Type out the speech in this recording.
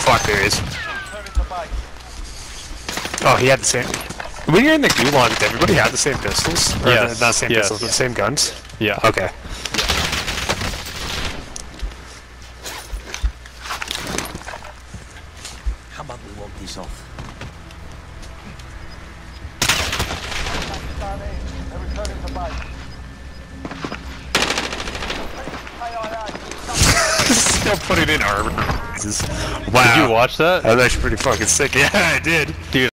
fuck, there is. Oh, he had the same. When you're in the gulag, did everybody have the same pistols? Or Yes. not same pistols, but the same guns? Yeah. Okay. How about we walk this off? Still putting in armor. Wow. Did you watch that? That was actually pretty fucking sick. Yeah, I did. Dude.